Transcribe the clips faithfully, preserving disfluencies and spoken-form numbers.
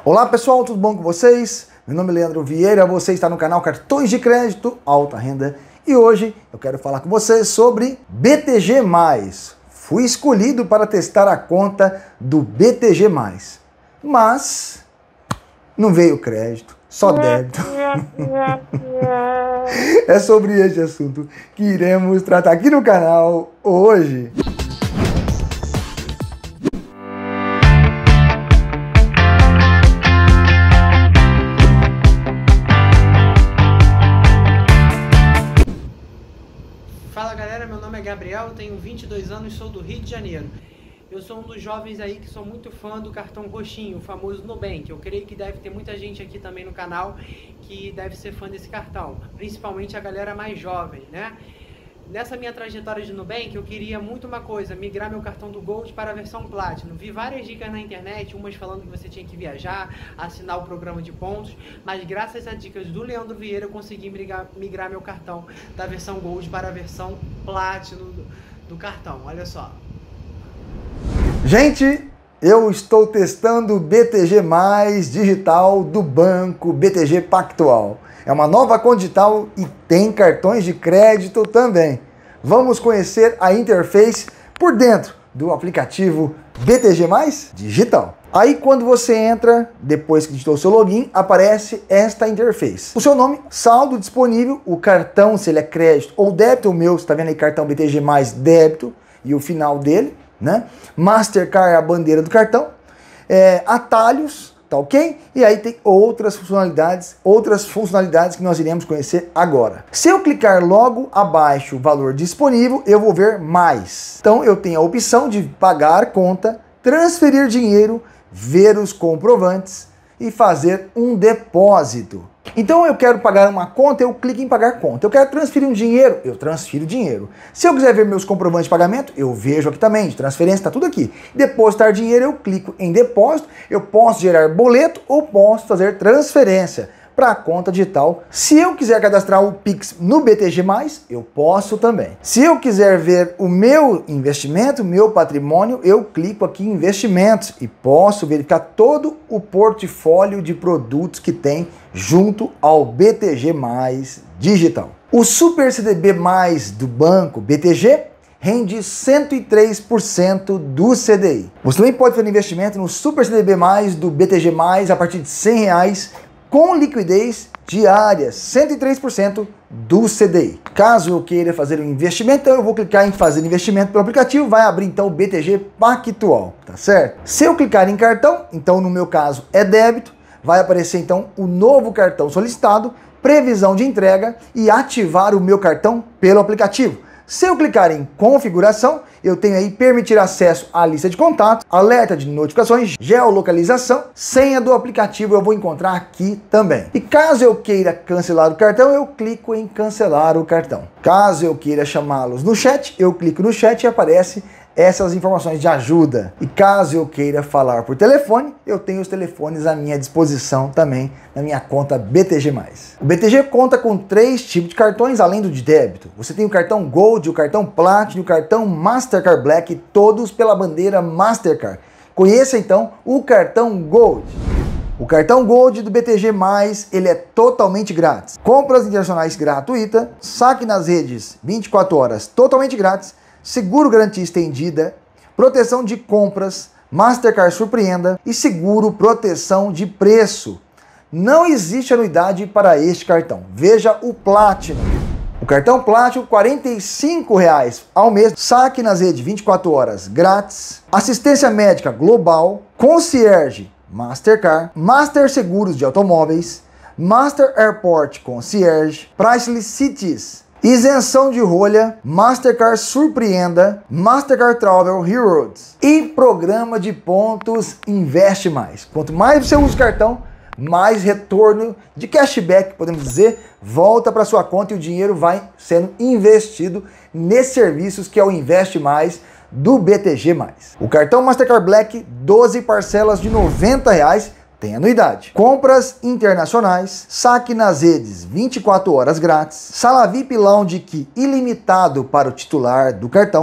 Olá pessoal, tudo bom com vocês? Meu nome é Leandro Vieira, você está no canal Cartões de Crédito Alta Renda e hoje eu quero falar com vocês sobre B T G mais. Fui escolhido para testar a conta do B T G mais, mas não veio crédito, só débito. É sobre este assunto que iremos tratar aqui no canal hoje. Fala galera, meu nome é Gabriel, tenho vinte e dois anos e sou do Rio de Janeiro. Eu sou um dos jovens aí que sou muito fã do cartão roxinho, o famoso Nubank. Eu creio que deve ter muita gente aqui também no canal que deve ser fã desse cartão, principalmente a galera mais jovem, né? Nessa minha trajetória de Nubank, eu queria muito uma coisa, migrar meu cartão do Gold para a versão Platinum. Vi várias dicas na internet, umas falando que você tinha que viajar, assinar o programa de pontos, mas graças às dicas do Leandro Vieira, eu consegui migrar, migrar meu cartão da versão Gold para a versão Platinum do, do cartão. Olha só. Gente, eu estou testando o B T G mais digital do banco B T G Pactual. É uma nova conta digital e tem cartões de crédito também. Vamos conhecer a interface por dentro do aplicativo B T G mais digital. Aí quando você entra, depois que digitou o seu login, aparece esta interface. O seu nome, saldo disponível, o cartão, se ele é crédito ou débito, o meu, você está vendo aí, cartão B T G mais débito e o final dele, né? Mastercard é a bandeira do cartão, é, atalhos, tá ok? E aí tem outras funcionalidades, outras funcionalidades que nós iremos conhecer agora. Se eu clicar logo abaixo o valor disponível, eu vou ver mais. Então eu tenho a opção de pagar conta, transferir dinheiro, ver os comprovantes e fazer um depósito. Então eu quero pagar uma conta, eu clico em pagar conta. Eu quero transferir um dinheiro, eu transfiro dinheiro. Se eu quiser ver meus comprovantes de pagamento, eu vejo aqui também, de transferência, tá tudo aqui. Depositar dinheiro, eu clico em depósito, eu posso gerar boleto ou posso fazer transferência para a conta digital. Se eu quiser cadastrar o Pix no B T G mais, eu posso também. Se eu quiser ver o meu investimento, o meu patrimônio, eu clico aqui em investimentos e posso verificar todo o portfólio de produtos que tem junto ao B T G mais digital. O Super C D B mais do banco B T G rende cento e três por cento do C D I. Você também pode fazer investimento no Super C D B mais do B T G mais a partir de cem reais com liquidez diária, cento e três por cento do C D I. Caso eu queira fazer um investimento, então eu vou clicar em fazer investimento pelo aplicativo, vai abrir então o B T G Pactual, tá certo? Se eu clicar em cartão, então no meu caso é débito, vai aparecer então o novo cartão solicitado, previsão de entrega e ativar o meu cartão pelo aplicativo. Se eu clicar em configuração, eu tenho aí permitir acesso à lista de contatos, alerta de notificações, geolocalização, senha do aplicativo eu vou encontrar aqui também. E caso eu queira cancelar o cartão, eu clico em cancelar o cartão. Caso eu queira chamá-los no chat, eu clico no chat e aparece essas informações de ajuda. E caso eu queira falar por telefone, eu tenho os telefones à minha disposição também na minha conta B T G mais. O B T G conta com três tipos de cartões além do de débito. Você tem o cartão Gold, o cartão Platinum e o cartão Mastercard Black, todos pela bandeira Mastercard. Conheça então o cartão Gold. O cartão Gold do B T G mais, ele é totalmente grátis. Compras internacionais gratuita, saque nas redes vinte e quatro horas totalmente grátis, seguro garantia estendida, proteção de compras, Mastercard Surpreenda e seguro proteção de preço. Não existe anuidade para este cartão. Veja o Platinum. O cartão Platinum, quarenta e cinco reais ao mês, saque nas redes vinte e quatro horas grátis, assistência médica global, concierge Mastercard, Master Seguros de Automóveis, Master Airport Concierge, Priceless Cities, isenção de rolha, Mastercard Surpreenda, Mastercard Travel Heroes e programa de pontos Investe Mais. Quanto mais você usa o cartão, mais retorno de cashback, podemos dizer, volta para sua conta e o dinheiro vai sendo investido nesses serviços que é o Investe Mais do B T G mais. O cartão Mastercard Black, doze parcelas de noventa reais, tem anuidade. Compras internacionais, saque nas redes vinte e quatro horas grátis, sala V I P Lounge Key ilimitado para o titular do cartão,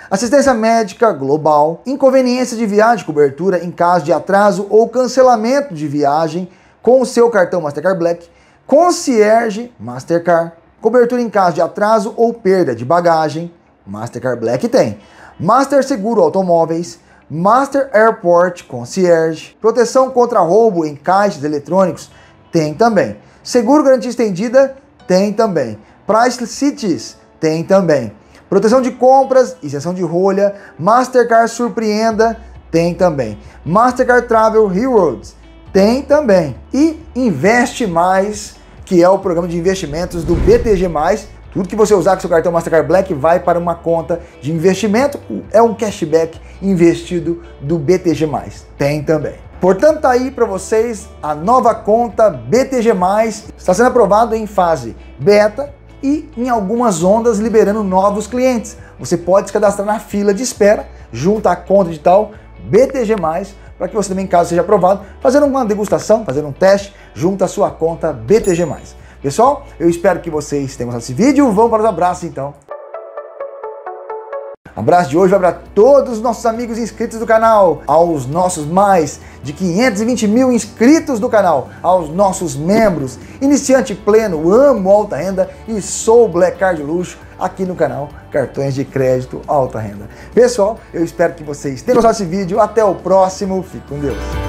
assistência médica global, inconveniência de viagem, cobertura em caso de atraso ou cancelamento de viagem com o seu cartão Mastercard Black, concierge Mastercard, cobertura em caso de atraso ou perda de bagagem, Mastercard Black tem, Master Seguro Automóveis, Master Airport Concierge, proteção contra roubo em caixas eletrônicos, tem também, seguro garantia estendida, tem também, Price Cities, tem também, proteção de compras, isenção de rolha, Mastercard Surpreenda, tem também, Mastercard Travel Heroes, tem também, e Investe Mais, que é o programa de investimentos do B T G mais, tudo que você usar com seu cartão Mastercard Black vai para uma conta de investimento, é um cashback investido do B T G mais, tem também. Portanto, tá aí para vocês a nova conta B T G mais, está sendo aprovado em fase beta e em algumas ondas liberando novos clientes. Você pode se cadastrar na fila de espera junto à conta digital B T G mais, para que você também, caso seja aprovado, fazer uma degustação, fazer um teste junto à sua conta B T G mais. Pessoal, eu espero que vocês tenham gostado desse vídeo. Vamos para os abraços então. O abraço de hoje vai para todos os nossos amigos inscritos do canal, aos nossos mais de quinhentos e vinte mil inscritos do canal, aos nossos membros, iniciante pleno, amo alta renda e sou Black Card Luxo aqui no canal Cartões de Crédito Alta Renda. Pessoal, eu espero que vocês tenham gostado desse vídeo. Até o próximo. Fique com Deus.